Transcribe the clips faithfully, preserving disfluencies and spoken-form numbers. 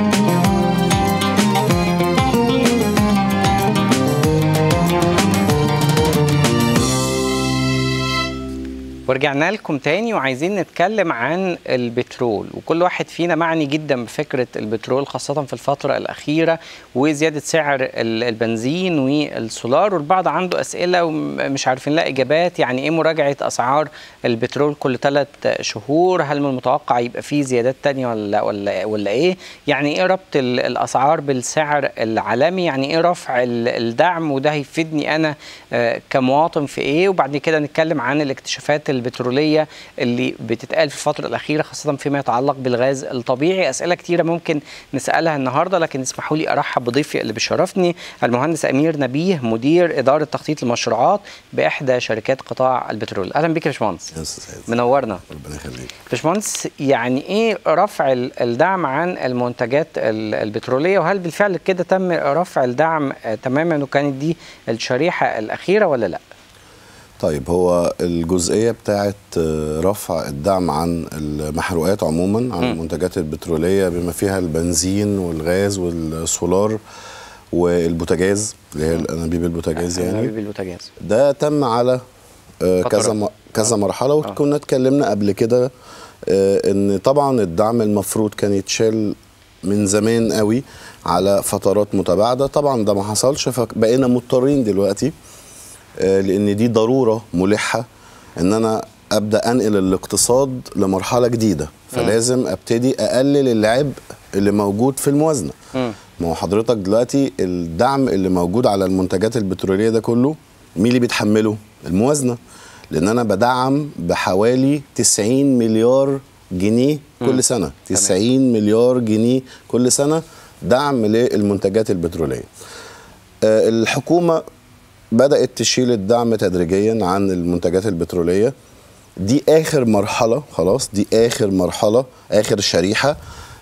ورجعنا لكم تاني وعايزين نتكلم عن البترول، وكل واحد فينا معني جدا بفكرة البترول خاصة في الفترة الأخيرة وزيادة سعر البنزين والسولار، والبعض عنده أسئلة ومش عارفين لها إجابات. يعني إيه مراجعة أسعار البترول كل ثلاث شهور؟ هل من المتوقع يبقى فيه زيادات تانية ولا ولا ولا إيه؟ يعني إيه ربط الأسعار بالسعر العالمي؟ يعني إيه رفع الدعم؟ وده هيفيدني أنا كمواطن في إيه؟ وبعد كده نتكلم عن الاكتشافات البترولية اللي بتتقال في الفترة الأخيرة خاصة فيما يتعلق بالغاز الطبيعي. أسئلة كتيرة ممكن نسألها النهاردة، لكن اسمحوا لي أرحب بضيفي اللي بيشرفني المهندس أمير نبيه، مدير إدارة تخطيط المشروعات بإحدى شركات قطاع البترول. أهلا بك يا باشمهندس. منورنا. ربنا يخليك. باشمهندس، يعني إيه رفع الدعم عن المنتجات البترولية، وهل بالفعل كده تم رفع الدعم تماما وكانت دي الشريحة الأخيرة ولا لا؟ طيب، هو الجزئية بتاعت رفع الدعم عن المحروقات عموما، عن المنتجات البترولية بما فيها البنزين والغاز والسولار والبوتاجاز اللي هي الانابيب البوتاجاز، يعني انابيب البوتاجاز ده تم على كذا كذا مرحلة. وكنا اتكلمنا قبل كده ان طبعا الدعم المفروض كان يتشال من زمان قوي على فترات متباعدة. طبعا ده ما حصلش، فبقينا مضطرين دلوقتي لأن دي ضرورة ملحة إن أنا أبدأ أنقل الاقتصاد لمرحلة جديدة، فلازم أبتدي أقلل العبء اللي موجود في الموازنة. ما هو حضرتك دلوقتي الدعم اللي موجود على المنتجات البترولية ده كله مين اللي بيتحمله؟ الموازنة، لأن أنا بدعم بحوالي تسعين مليار جنيه كل سنة. تسعين مليار جنيه كل سنة دعم للمنتجات البترولية. الحكومة بدأت تشيل الدعم تدريجيا عن المنتجات البترولية. دي آخر مرحلة، خلاص دي آخر مرحلة، آخر شريحة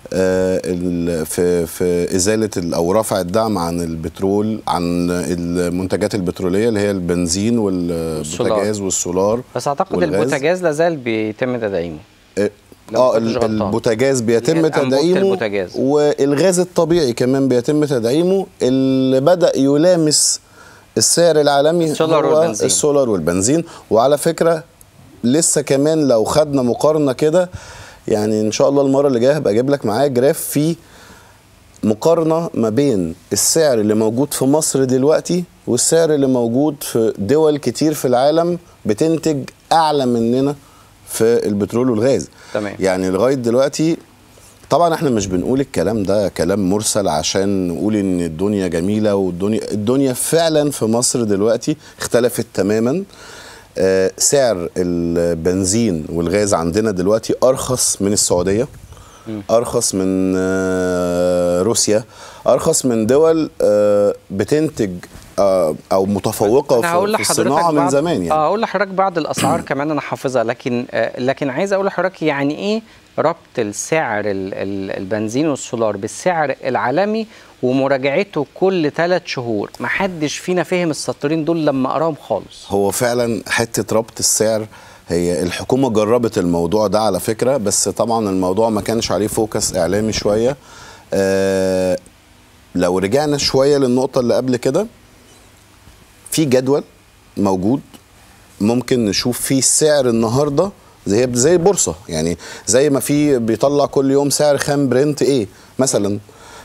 في في إزالة أو رفع الدعم عن البترول، عن المنتجات البترولية اللي هي البنزين والبوتاجاز والسولار. بس أعتقد البوتاجاز لازال بيتم تدعيمه. اه البوتاجاز بيتم تدعيمه، والغاز الطبيعي كمان بيتم تدعيمه. اللي بدأ يلامس السعر العالمي السولار هو والبنزين. السولار والبنزين. وعلى فكرة لسه كمان لو خدنا مقارنة كده، يعني ان شاء الله المرة اللي جاية هبقى اجيب لك معايا جراف فيه مقارنة ما بين السعر اللي موجود في مصر دلوقتي والسعر اللي موجود في دول كتير في العالم بتنتج اعلى مننا في البترول والغاز. تمام. يعني لغاية دلوقتي طبعا احنا مش بنقول الكلام ده كلام مرسل عشان نقول ان الدنيا جميلة، والدنيا الدنيا فعلا في مصر دلوقتي اختلفت تماما. آه سعر البنزين والغاز عندنا دلوقتي ارخص من السعودية، ارخص من آه روسيا، ارخص من دول آه بتنتج آه او متفوقه في الصناعه من زمان. يعني اه اقول لحضرتك بعض الاسعار كمان انا حافظها، لكن آه لكن عايز اقول لحضرتك يعني ايه ربط السعر البنزين والسولار بالسعر العالمي ومراجعته كل ثلاث شهور. ما حدش فينا فهم السطرين دول لما قراهم خالص. هو فعلا حته ربط السعر، هي الحكومه جربت الموضوع ده على فكره، بس طبعا الموضوع ما كانش عليه فوكس اعلامي شويه. آه لو رجعنا شويه للنقطه اللي قبل كده، في جدول موجود ممكن نشوف فيه السعر النهارده زي زي البورصه، يعني زي ما في بيطلع كل يوم سعر خام برنت ايه مثلا.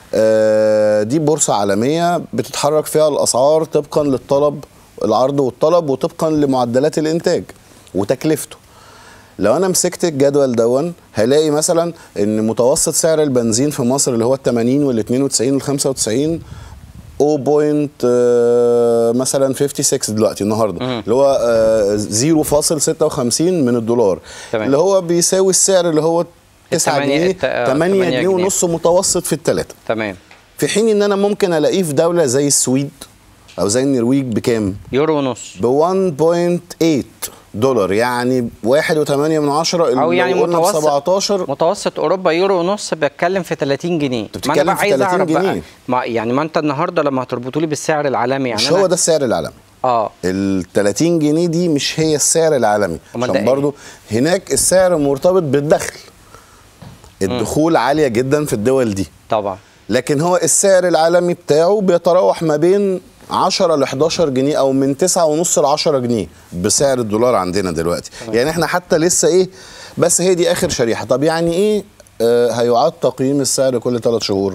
آه دي بورصه عالميه بتتحرك فيها الاسعار طبقا للطلب، العرض والطلب، وطبقا لمعدلات الانتاج وتكلفته. لو انا مسكت الجدول دون هلاقي مثلا ان متوسط سعر البنزين في مصر اللي هو ال ثمانين وال اثنين وتسعين وال خمسة وتسعين صفر بوينت مثلا ستة وخمسين دلوقتي النهارده، مم. اللي هو صفر فاصلة ستة وخمسين من الدولار. تمام. اللي هو بيساوي السعر اللي هو تسعة جنيه، ثمانية جنيه ونص متوسط في الثلاثه. تمام. في حين ان انا ممكن الاقيه في دوله زي السويد او زي النرويج بكام؟ يورو ونص، ب واحد فاصلة ثمانية دولار، يعني واحد وثمانية من عشرة، او يعني متوسط سبعتاشر. متوسط اوروبا يورو ونص بتكلم في ثلاثين جنيه. ما انا بقى عايز اعرف بقى ما يعني ما انت النهارده لما هتربطوا لي بالسعر العالمي، يعني مش هو ده السعر العالمي. اه ال ثلاثين جنيه دي مش هي السعر العالمي، عشان برضو هناك السعر مرتبط بالدخل. الدخول م. عاليه جدا في الدول دي طبعا، لكن هو السعر العالمي بتاعه بيتراوح ما بين عشرة ل حداشر جنيه او من تسعة ونص ل عشرة جنيه بسعر الدولار عندنا دلوقتي. طبعا. يعني احنا حتى لسه ايه، بس هي دي اخر شريحه. طب يعني ايه آه هيعاد تقييم السعر كل ثلاث شهور؟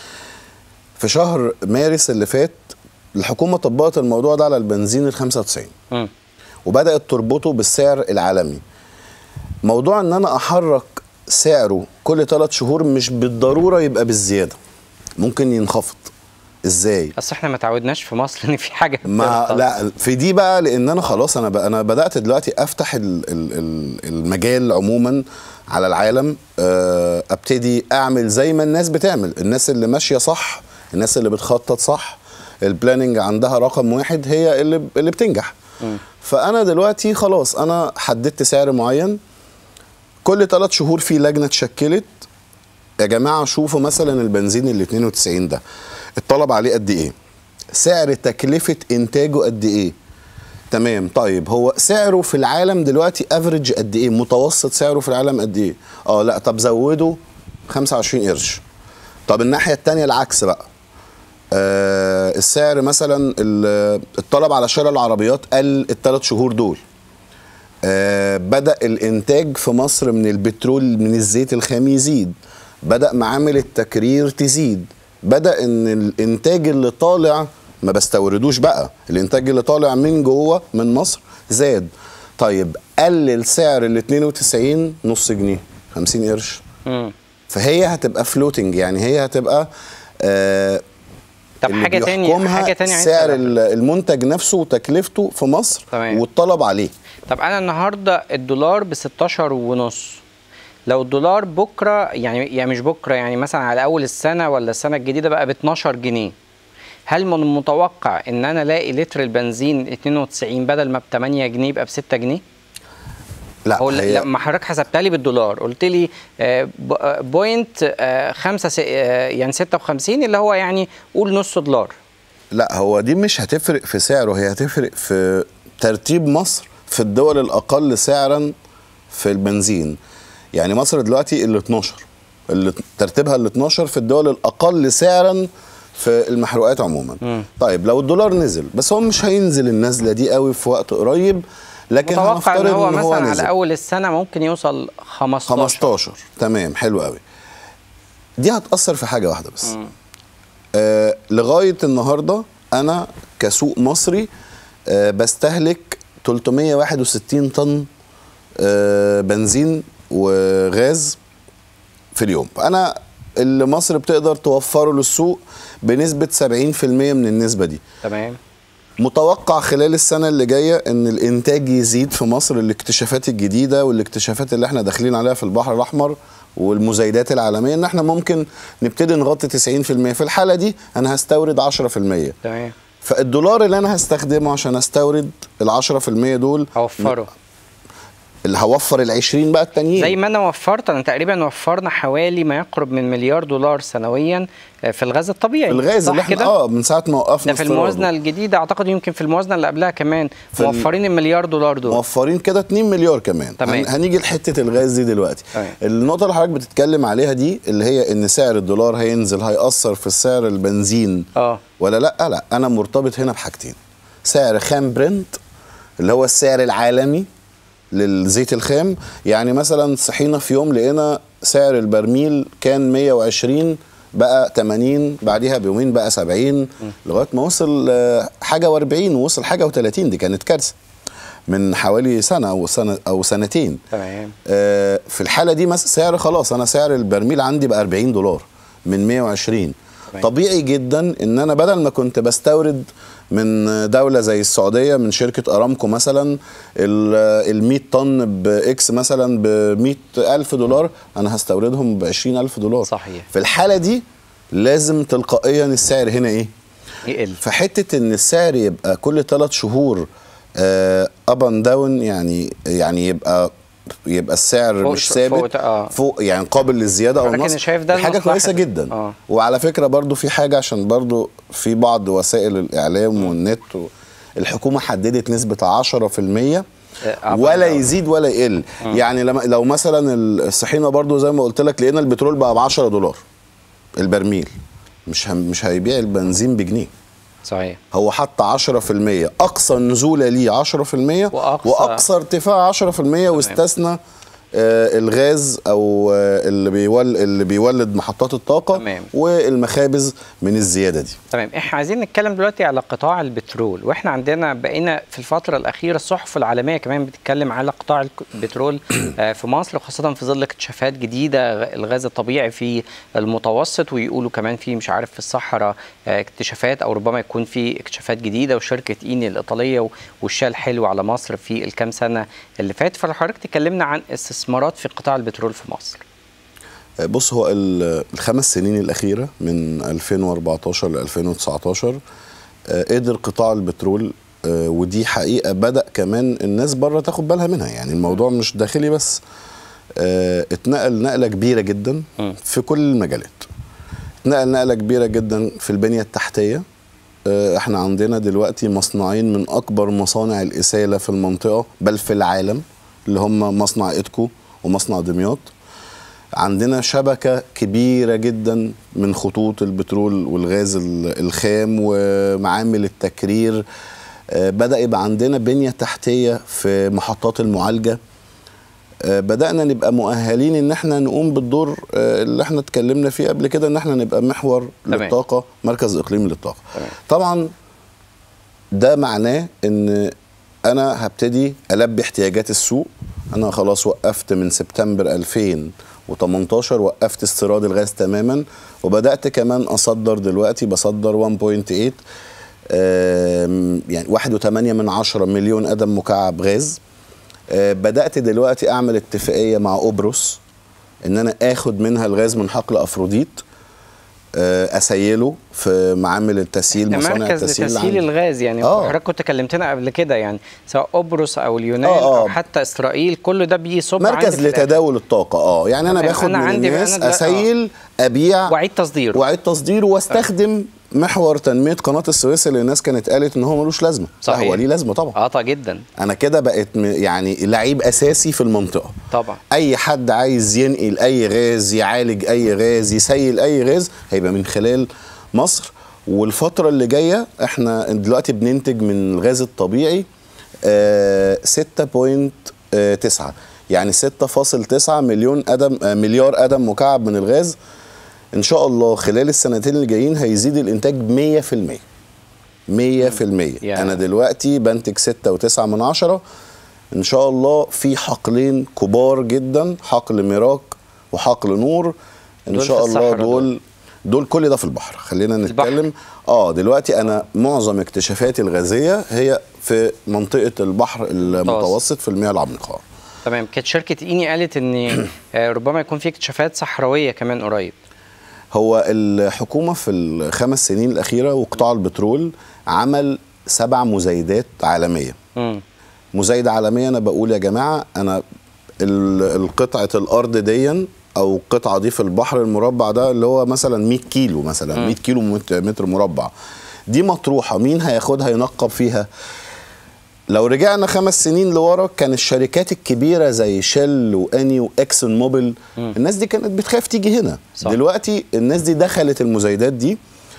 في شهر مارس اللي فات الحكومه طبقت الموضوع ده على البنزين ال خمسة وتسعين م. وبدات تربطه بالسعر العالمي. موضوع ان انا احرك سعره كل ثلاث شهور مش بالضروره يبقى بالزياده، ممكن ينخفض. ازاي؟ اصل احنا ما تعودناش في مصر ان في حاجه ما لا في دي بقى، لان انا خلاص انا بقى انا بدات دلوقتي افتح ال ال المجال عموما على العالم، ابتدي اعمل زي ما الناس بتعمل، الناس اللي ماشيه صح، الناس اللي بتخطط صح، البلاننج عندها رقم واحد هي اللي اللي بتنجح. م. فانا دلوقتي خلاص انا حددت سعر معين، كل ثلاث شهور في لجنه اتشكلت، يا جماعه شوفوا مثلا البنزين ال اتنين وتسعين ده الطلب عليه قد ايه؟ سعر تكلفه انتاجه قد ايه؟ تمام. طيب هو سعره في العالم دلوقتي افريج قد ايه؟ متوسط سعره في العالم قد ايه؟ اه لا طب زوده خمسة وعشرين قرش. طب الناحيه الثانيه العكس بقى، آه السعر مثلا الطلب على شراء العربيات قل الثلاث شهور دول، آه بدأ الانتاج في مصر من البترول من الزيت الخام يزيد، بدأ معامل التكرير تزيد، بدأ ان الانتاج اللي طالع ما بستوردوش بقى، الانتاج اللي طالع من جوه من مصر زاد. طيب قلل سعر ال اتنين وتسعين نص جنيه خمسين قرش. م. فهي هتبقى فلوتنج، يعني هي هتبقى آه طب حاجه تانية حاجه تانية سعر المنتج نفسه وتكلفته في مصر. تمام. والطلب عليه. طب انا النهارده الدولار ب ستاشر ونص، لو الدولار بكره يعني يعني مش بكره يعني مثلا على اول السنه ولا السنه الجديده بقى ب اتناشر جنيه، هل من المتوقع ان انا الاقي لتر البنزين اتنين وتسعين بدل ما ب تمانية جنيه يبقى ب ستة جنيه؟ لا هي لما حضرتك حسبتها لي بالدولار قلت لي بوينت خمسة يعني ستة وخمسين اللي هو يعني قول نص دولار. لا هو دي مش هتفرق في سعره، هي هتفرق في ترتيب مصر في الدول الاقل سعرا في البنزين. يعني مصر دلوقتي ال اتناشر، اللي ترتيبها ال اتناشر في الدول الاقل سعرا في المحروقات عموما. م. طيب لو الدولار نزل، بس هو مش هينزل النزله دي قوي في وقت قريب، لكن هنفترض ان هو, إن هو مثلا على اول السنه ممكن يوصل خمستاشر خمستاشر. تمام حلو قوي. دي هتاثر في حاجه واحده بس. آه لغايه النهارده انا كسوق مصري آه بستهلك تلتمية وواحد وستين طن آه بنزين وغاز في اليوم. انا اللي مصر بتقدر توفره للسوق بنسبه سبعين في المية من النسبه دي. تمام. متوقع خلال السنة اللي جاية ان الانتاج يزيد في مصر، الاكتشافات الجديدة والاكتشافات اللي احنا داخلين عليها في البحر الاحمر والمزايدات العالمية ان احنا ممكن نبتدي نغطي تسعين في المية. في الحالة دي انا هستورد عشرة في المية. تمام. فالدولار اللي انا هستخدمه عشان استورد ال عشرة في المية دول هوفره، اللي هوفر ال عشرين بقى التانيين. زي ما انا وفرت، انا تقريبا وفرنا حوالي ما يقرب من مليار دولار سنويا في الغاز الطبيعي. في الغاز اللي احنا اه من ساعه ما وقفنا ده في الموازنه الجديده، اعتقد يمكن في الموازنه اللي قبلها كمان موفرين المليار دولار دول، موفرين كده اتنين مليار كمان. تمام. هنيجي لحته الغاز دي دلوقتي. تمام. النقطه اللي حضرتك بتتكلم عليها دي اللي هي ان سعر الدولار هينزل هيأثر في سعر البنزين اه ولا لا؟ لا انا مرتبط هنا بحاجتين، سعر خام برنت اللي هو السعر العالمي للزيت الخام. يعني مثلا صحينا في يوم لقينا سعر البرميل كان مية وعشرين بقى تمانين، بعديها بيومين بقى سبعين، لغايه ما وصل حاجه واربعين ووصل حاجه وتلاتين. دي كانت كارثه من حوالي سنه او سنه او سنتين. تمام. آه في الحاله دي مثلا سعر خلاص انا سعر البرميل عندي بقى اربعين دولار من مية وعشرين. تمام. طبيعي جدا ان انا بدل ما كنت بستورد من دولة زي السعودية من شركة أرامكو مثلا ال مية طن بإكس مثلا ب مية ألف دولار، أنا هستوردهم ب عشرين ألف دولار. صحيح. في الحالة دي لازم تلقائيا السعر هنا إيه؟ يقل. فحتة إن السعر يبقى كل ثلاث شهور أب أند داون، يعني يعني يبقى يبقى السعر فوق مش ثابت فوق, آه. فوق يعني قابل للزياده او النقص، حاجه كويسه جدا. آه. وعلى فكره برضو في حاجه، عشان برضو في بعض وسائل الاعلام والنت الحكومه حددت نسبه عشرة في المية ولا يزيد ولا يقل. م. يعني لما لو مثلا الصحينه برضو زي ما قلت لك لقينا البترول بقى ب عشرة دولار البرميل، مش مش هيبيع البنزين بجنيه. صحيح. هو حط عشرة في المية اقصى نزوله ليه عشرة في المية واقصى, وأقصى ارتفاع عشرة في المية، واستثنى آه الغاز او آه اللي بيولد اللي بيولد محطات الطاقه. تمام. والمخابز من الزياده دي. تمام. احنا عايزين نتكلم دلوقتي على قطاع البترول، واحنا عندنا بقينا في الفتره الاخيره الصحف العالميه كمان بتتكلم على قطاع البترول آه في مصر، وخاصه في ظل اكتشافات جديده، الغاز الطبيعي في المتوسط، ويقولوا كمان في مش عارف في الصحراء آه اكتشافات، او ربما يكون في اكتشافات جديده، وشركه ايني الايطاليه وشال حلو على مصر في الكام سنه اللي فات. فحضرتك تكلمنا عن استثمارات في قطاع البترول في مصر. بص، هو الخمس سنين الأخيرة من ألفين وأربعتاشر ل ألفين وتسعتاشر قدر قطاع البترول، ودي حقيقة بدأ كمان الناس بره تاخد بالها منها، يعني الموضوع مش داخلي بس، اتنقل نقلة كبيرة جدا في كل المجالات. اتنقل نقلة كبيرة جدا في البنية التحتية. احنا عندنا دلوقتي مصنعين من أكبر مصانع الإسالة في المنطقة بل في العالم، اللي هم مصنع إيدكو ومصنع دمياط. عندنا شبكة كبيرة جدا من خطوط البترول والغاز الخام ومعامل التكرير. بدأ يبقى عندنا بنية تحتية في محطات المعالجة. بدأنا نبقى مؤهلين ان احنا نقوم بالدور اللي احنا اتكلمنا فيه قبل كده، ان احنا نبقى محور تمام. للطاقة، مركز اقليمي للطاقة. تمام. طبعا ده معناه ان انا هبتدي البي احتياجات السوق. انا خلاص وقفت من سبتمبر ألفين وتمنتاشر، وقفت استيراد الغاز تماما، وبدات كمان اصدر. دلوقتي بصدر واحد فاصلة تمانية يعني واحد فاصلة تمانية من عشرة مليون قدم مكعب غاز. بدات دلوقتي اعمل اتفاقيه مع قبرص ان انا اخد منها الغاز من حقل افروديت، اسيله في معامل التسييل، مصانع التسييل مركز لتسييل الغاز. يعني حضرتك كنت كلمتنا قبل كده، يعني سواء قبرص او اليونان آه آه. او حتى اسرائيل، كل ده بيصب مركز لتداول الطاقه. اه يعني انا باخد أنا من الناس اسيل، آه. ابيع، واعيد تصديره واعيد تصديره واستخدم آه. محور تنميه قناه السويس اللي الناس كانت قالت ان هو ملوش لازمه. صحيح. هو ليه لازمه طبعا. اه جدا. انا كده بقيت يعني لعيب اساسي في المنطقه. طبعا. اي حد عايز ينقل اي غاز، يعالج اي غاز، يسيل اي غاز، هيبقى من خلال مصر. والفتره اللي جايه احنا دلوقتي بننتج من الغاز الطبيعي آه ستة فاصلة تسعة، يعني ستة فاصلة تسعة مليون قدم آه مليار قدم مكعب من الغاز. ان شاء الله خلال السنتين اللي جايين هيزيد الانتاج مية في المية. مية في المية. يعني انا دلوقتي بنتج ستة وتسعة من عشرة. ان شاء الله في حقلين كبار جدا، حقل ميراك وحقل نور، ان شاء الله دول دول كل ده في البحر. خلينا نتكلم البحر. اه دلوقتي انا معظم اكتشافاتي الغازيه هي في منطقه البحر المتوسط في المياه العميقه. تمام. كانت شركه ايني قالت ان ربما يكون في اكتشافات صحراويه كمان قريب. هو الحكومه في الخمس سنين الاخيره وقطاع البترول عمل سبع مزايدات عالميه. م. مزايده عالميه، انا بقول يا جماعه انا القطعه الارض دي او القطعه دي في البحر المربع ده اللي هو مثلا مية كيلو، مثلا م. مية كيلو متر مربع، دي مطروحه، مين هياخدها ينقب فيها؟ لو رجعنا خمس سنين لورا كان الشركات الكبيره زي شيل واني واكسون موبيل، م. الناس دي كانت بتخاف تيجي هنا. صح. دلوقتي الناس دي دخلت المزايدات دي،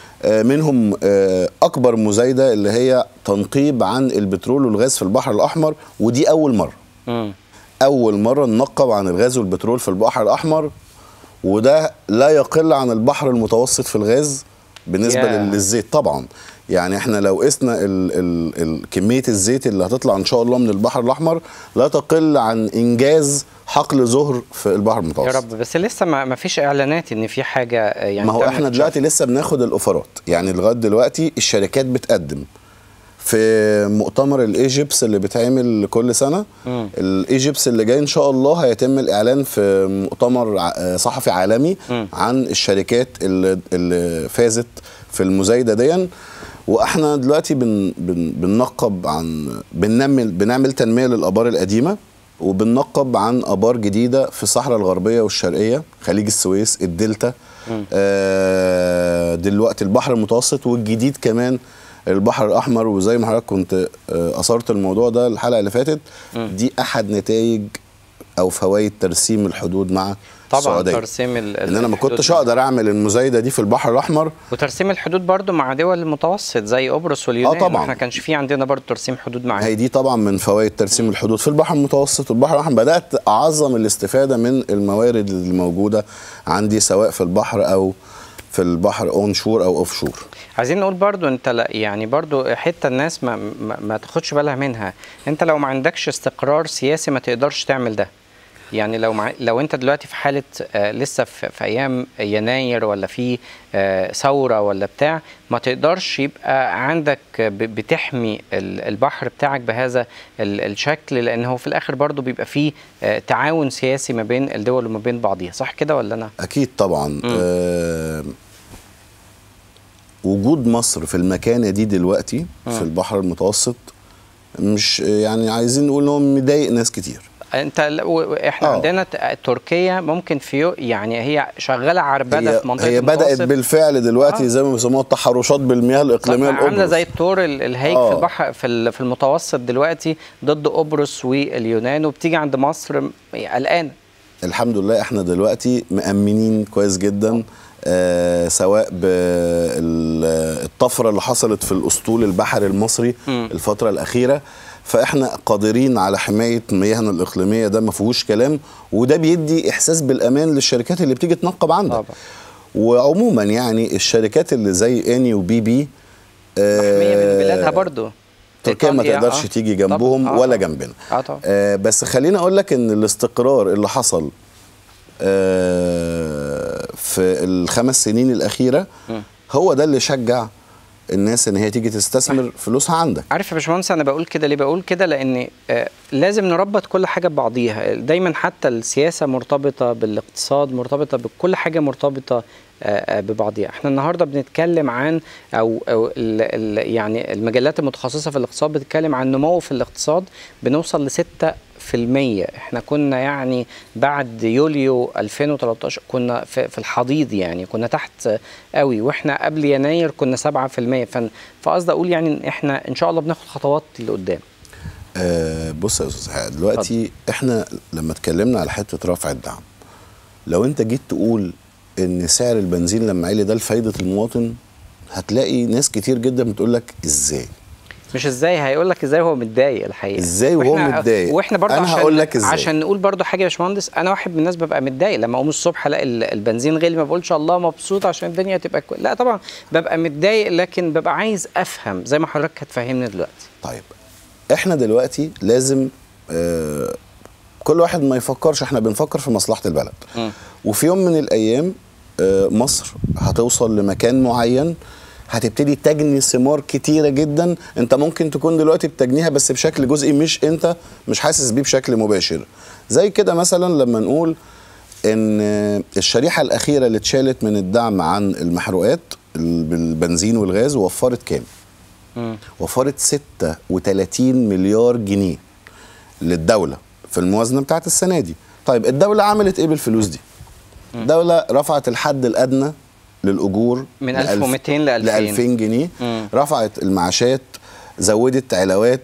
منهم اكبر مزايده اللي هي تنقيب عن البترول والغاز في البحر الاحمر، ودي اول مره. م. اول مره ننقب عن الغاز والبترول في البحر الاحمر، وده لا يقل عن البحر المتوسط في الغاز بالنسبه yeah. للزيت طبعا. يعني احنا لو قسنا ال ال ال كميه الزيت اللي هتطلع ان شاء الله من البحر الاحمر لا تقل عن انجاز حقل زهر في البحر المتوسط. يا رب. بس لسه ما فيش اعلانات ان في حاجه يعني. ما هو احنا دلوقتي لسه بناخد الاوفرات، يعني لغايه دلوقتي الشركات بتقدم في مؤتمر الايجيبس اللي بيتعمل كل سنه. الايجيبس اللي جاي ان شاء الله هيتم الاعلان في مؤتمر صحفي عالمي م. عن الشركات اللي, اللي فازت في المزايده دي. واحنا دلوقتي بن بن بننقب عن بنعمل بنعمل تنميه للابار القديمه، وبننقب عن ابار جديده في الصحراء الغربيه والشرقيه، خليج السويس، الدلتا، آه دلوقتي البحر المتوسط، والجديد كمان البحر الاحمر، وزي ما حضرتك كنت اثرت الموضوع ده الحلقه اللي فاتت، دي احد نتائج او فوائد ترسيم الحدود مع طبعا السعوديه. ترسيم ال ان انا ما كنتش اقدر اعمل المزايده دي في البحر الاحمر، وترسيم الحدود برضو مع دول المتوسط زي قبرص واليونان. اه طبعا احنا كانش في عندنا برضو ترسيم حدود معاهم. هي دي طبعا من فوائد ترسيم م. الحدود في البحر المتوسط والبحر الاحمر. بدات اعظم الاستفاده من الموارد اللي موجوده عندي سواء في البحر او في البحر اون شور او اوف شور. عايزين نقول برضو انت لا يعني برضو حته الناس ما, ما, ما تاخدش بالها منها، انت لو ما عندكش استقرار سياسي ما تقدرش تعمل ده. يعني لو مع... لو انت دلوقتي في حاله آه لسه في... في ايام يناير ولا في آه ثوره ولا بتاع، ما تقدرش يبقى عندك ب... بتحمي ال... البحر بتاعك بهذا ال... الشكل، لان هو في الاخر برضو بيبقى فيه آه تعاون سياسي ما بين الدول وما بين بعضيها. صح كده ولا انا؟ اكيد طبعا. آه وجود مصر في المكانه دي دلوقتي م. في البحر المتوسط مش يعني عايزين نقول ان هو مضايق ناس كتير. انت احنا أوه. عندنا تركيا ممكن في يعني هي شغاله عربده في منطقه هي بدات بالفعل دلوقتي. آه. زي ما بيسموها التحرشات بالمياه الاقليميه القبرص، عامله زي الطور الهيج آه. في البحر في في المتوسط دلوقتي ضد قبرص واليونان، وبتيجي عند مصر قلقانه. الحمد لله احنا دلوقتي مأمنين كويس جدا، آه سواء بالطفره اللي حصلت في الاسطول البحري المصري م. الفتره الاخيره، فاحنا قادرين على حمايه مياهنا الاقليميه، ده ما فيهوش كلام، وده بيدي احساس بالامان للشركات اللي بتيجي تنقب عندك. طبعا. وعموما يعني الشركات اللي زي اني وبي بي محميه من بلادها برضو، تركيا ما تقدرش آه. تيجي جنبهم آه. ولا جنبنا. آه طبعا. آه بس خليني اقول لك ان الاستقرار اللي حصل آه في الخمس سنين الاخيره م. هو ده اللي شجع الناس ان هي تيجي تستثمر فلوسها عندك. عارف يا باشمهندس انا بقول كده ليه؟ بقول كده لان آه لازم نربط كل حاجه ببعضيها. دايما حتى السياسه مرتبطه بالاقتصاد، مرتبطه بكل حاجه مرتبطه آه ببعضيها. احنا النهارده بنتكلم عن او, أو ال ال يعني المجلات المتخصصه في الاقتصاد بتتكلم عن نمو في الاقتصاد بنوصل لستة في المية. احنا كنا يعني بعد يوليو ألفين وتلتاشر كنا في, في الحضيض، يعني كنا تحت قوي، واحنا قبل يناير كنا سبعة في المية. فقصد اقول يعني ان احنا ان شاء الله بناخد خطوات لقدام. أه بص يا استاذ دلوقتي فضل. احنا لما اتكلمنا على حته رفع الدعم، لو انت جيت تقول ان سعر البنزين لما عالي ده لفايده المواطن، هتلاقي ناس كتير جدا بتقول لك ازاي؟ مش ازاي، هيقول لك ازاي هو متضايق الحقيقه. ازاي وهو متضايق؟ واحنا برضه انا هقول لك ازاي عشان نقول برضه حاجه يا باشمهندس. انا واحد من الناس ببقى متضايق لما اقوم الصبح الاقي البنزين غالي، ما بقولش الله مبسوط عشان الدنيا تبقى كويسه، لا طبعا ببقى متضايق، لكن ببقى عايز افهم زي ما حضرتك هتفهمني دلوقتي. طيب احنا دلوقتي لازم آه كل واحد ما يفكرش، احنا بنفكر في مصلحه البلد. م. وفي يوم من الايام آه مصر هتوصل لمكان معين، هتبتدي تجني ثمار كتيرة جدا. انت ممكن تكون دلوقتي بتجنيها بس بشكل جزئي، مش انت مش حاسس بيه بشكل مباشر. زي كده مثلا لما نقول ان الشريحة الاخيرة اللي اتشالت من الدعم عن المحروقات بالبنزين والغاز وفرت كام؟ م. وفرت ستة وتلاتين مليار جنيه للدولة في الموازنة بتاعت السنة دي. طيب الدولة عملت ايه بالفلوس دي؟ الدولة رفعت الحد الادنى للأجور من ألف ومئتين لألفين جنيه، مم. رفعت المعاشات، زودت علاوات،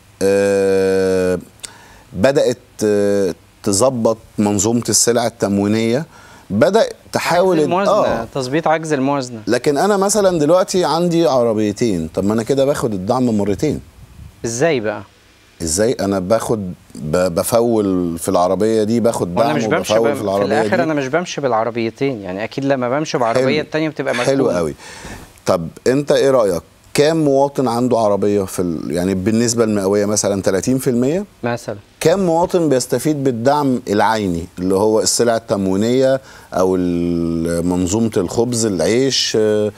آه بدأت آه تظبط منظومة السلع التموينية، بدأ تحاول الموازنة، آه تظبيط عجز الموازنة. لكن أنا مثلا دلوقتي عندي عربيتين، طب ما أنا كده باخد الدعم مرتين. إزاي بقى؟ ازاي انا باخد بفول في العربيه دي، باخد دعم وبفول في العربيه دي. في الاخر انا مش بمشي بالعربيتين، يعني اكيد لما بمشي بعربيه الثانيه بتبقى مسؤول. حلو قوي. طب انت ايه رايك؟ كام مواطن عنده عربيه في ال... يعني بالنسبه المئويه مثلا ثلاثين في المية مثلا؟ كام مواطن بيستفيد بالدعم العيني اللي هو السلع التموينيه او منظومه الخبز، العيش،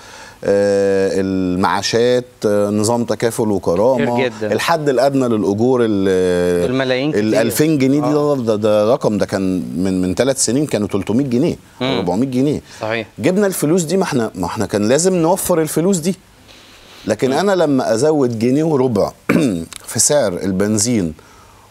آه المعاشات، آه نظام تكافل وكرامه، الحد الادنى للاجور الملايين ال ألفين جنيه دي؟ آه. ده, ده رقم، ده كان من من ثلاث سنين كانوا ثلاثمئة جنيه او أربعمئة جنيه. صحيح. جبنا الفلوس دي، ما احنا ما احنا كان لازم نوفر الفلوس دي. لكن م. انا لما ازود جنيه وربع في سعر البنزين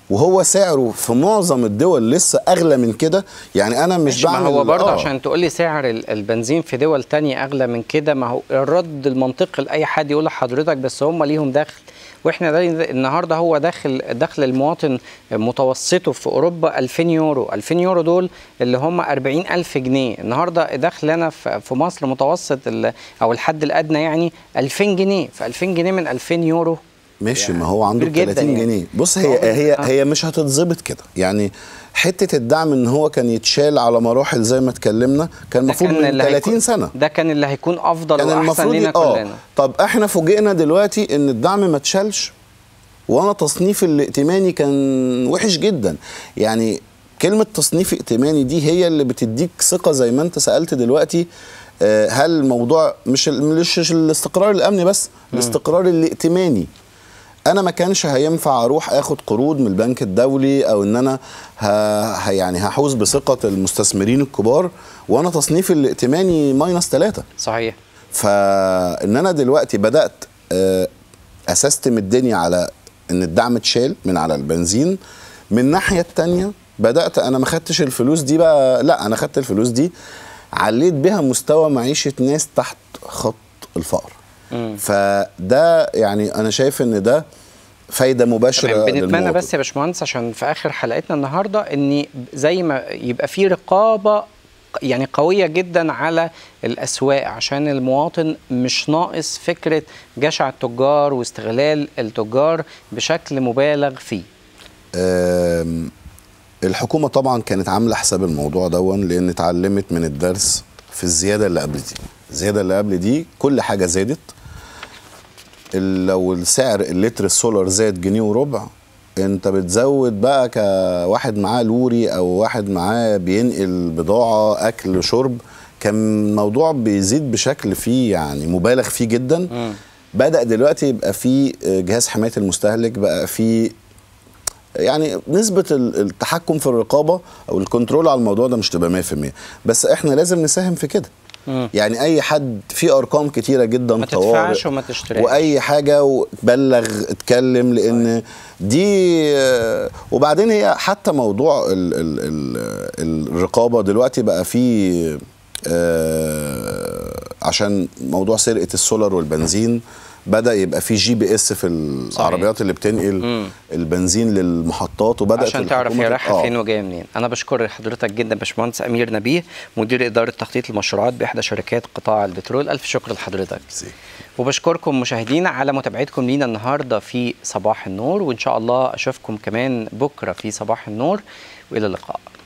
وهو سعره في معظم الدول لسه اغلى من كده. يعني انا مش بعمل، ما هو برضه آه. عشان تقول لي سعر البنزين في دول تانية اغلى من كده، ما هو الرد المنطقي لاي حد يقول لحضرتك بس هم ليهم دخل، واحنا ده النهارده هو داخل دخل المواطن متوسطه في اوروبا ألفين يورو، ألفين يورو دول اللي هم أربعين ألف جنيه. النهارده دخل انا في مصر متوسط او الحد الادنى يعني ألفين جنيه، ف ألفين جنيه من ألفين يورو ماشي يعني ما هو عنده ثلاثين جنيه يعني. بص هي هي آه. هي مش هتتظبط كده يعني. حته الدعم ان هو كان يتشال على مراحل زي ما اتكلمنا، كان المفروض من ثلاثين سنه ده كان اللي هيكون افضل واحسن لنا آه. كلنا. طب احنا فوجئنا دلوقتي ان الدعم ما اتشالش، وانا تصنيفي الائتماني كان وحش جدا. يعني كلمه تصنيف ائتماني دي هي اللي بتديك ثقه زي ما انت سالت دلوقتي. هل الموضوع مش مش الاستقرار الامني بس، م. الاستقرار الائتماني. انا ما كانش هينفع اروح اخد قروض من البنك الدولي، او ان انا ه... يعني هحوز بثقه المستثمرين الكبار وانا تصنيفي الائتماني ماينس ثلاثة. صحيح. فان انا دلوقتي بدات اسستم الدنيا على ان الدعم اتشال من على البنزين. من الناحيه الثانيه بدات انا ما خدتش الفلوس دي بقى، لا انا خدت الفلوس دي عليت بها مستوى معيشه ناس تحت خط الفقر. مم. فده يعني انا شايف ان ده فايده مباشره. بنتمنى بس يا باشمهندس عشان في اخر حلقتنا النهارده ان زي ما يبقى في رقابه يعني قويه جدا على الاسواق، عشان المواطن مش ناقص فكره جشع التجار واستغلال التجار بشكل مبالغ فيه. الحكومه طبعا كانت عامله حساب الموضوع دون، لان اتعلمت من الدرس في الزياده اللي قبل دي. الزياده اللي قبل دي كل حاجه زادت. لو السعر اللتر السولار زاد جنيه وربع، انت بتزود بقى كواحد معاه لوري او واحد معاه بينقل بضاعه اكل شرب، كان الموضوع بيزيد بشكل فيه يعني مبالغ فيه جدا. م. بدأ دلوقتي يبقى فيه جهاز حمايه المستهلك، بقى فيه يعني نسبه التحكم في الرقابه او الكنترول على الموضوع ده مش تبقى مية في المية، بس احنا لازم نساهم في كده. مم. يعني اي حد في ارقام كتيره جدا ما تدفعش وما تشتريش واي حاجه وبلغ اتكلم، لان دي وبعدين هي حتى موضوع ال ال ال الرقابه دلوقتي بقى فيه عشان موضوع سرقه السولار والبنزين بدأ يبقى في جي بي اس في العربيات صحيح. اللي بتنقل مم. البنزين للمحطات، وبدأت عشان تعرف هي رايحه آه. فين وجايه منين. انا بشكر حضرتك جدا باشمهندس امير نبيه، مدير اداره تخطيط المشروعات باحدى شركات قطاع البترول. الف شكر لحضرتك. سي. وبشكركم مشاهدينا على متابعتكم لينا النهارده في صباح النور، وان شاء الله اشوفكم كمان بكره في صباح النور، والى اللقاء.